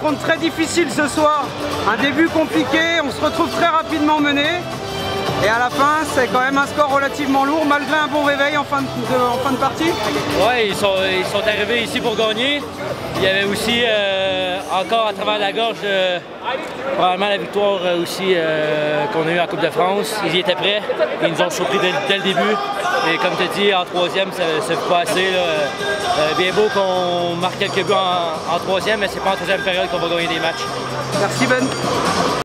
rencontre très difficile ce soir. Un début compliqué, on se retrouve très rapidement mené. Et à la fin, c'est quand même un score relativement lourd, malgré un bon réveil en fin de partie. Ouais, ils sont arrivés ici pour gagner. Il y avait aussi, encore à travers la gorge, probablement la victoire aussi qu'on a eue en Coupe de France. Ils y étaient prêts, ils nous ont surpris dès le début. Et comme tu as dit, en troisième, ça ne fait pas assez. Bien beau qu'on marque quelques buts en troisième, mais c'est pas en troisième période qu'on va gagner des matchs. Merci Ben.